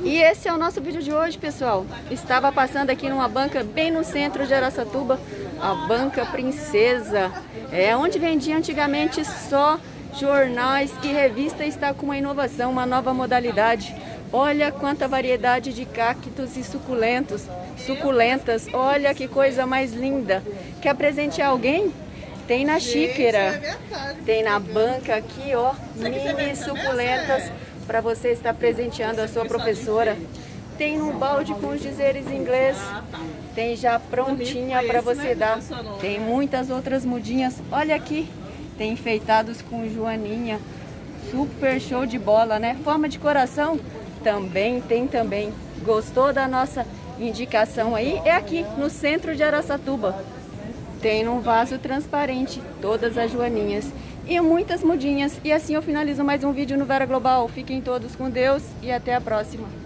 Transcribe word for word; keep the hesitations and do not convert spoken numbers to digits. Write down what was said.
E esse é o nosso vídeo de hoje, pessoal. Estava passando aqui numa banca bem no centro de Araçatuba, a Banca Princesa. É onde vendia antigamente só jornais e revista, está com uma inovação, uma nova modalidade. Olha quanta variedade de cactos e suculentos, suculentas. Olha que coisa mais linda. Quer presentear alguém? Tem na xícara, tem na banca aqui, ó, mini suculentas para você estar presenteando a sua professora. Tem no balde com os dizeres em inglês, tem já prontinha para você dar. Tem muitas outras mudinhas, olha aqui, tem enfeitados com joaninha, super show de bola, né? Forma de coração também tem também. Gostou da nossa indicação aí? É aqui no centro de Araçatuba. Tem num vaso transparente todas as joaninhas e muitas mudinhas. E assim eu finalizo mais um vídeo no Vera Global. Fiquem todos com Deus e até a próxima.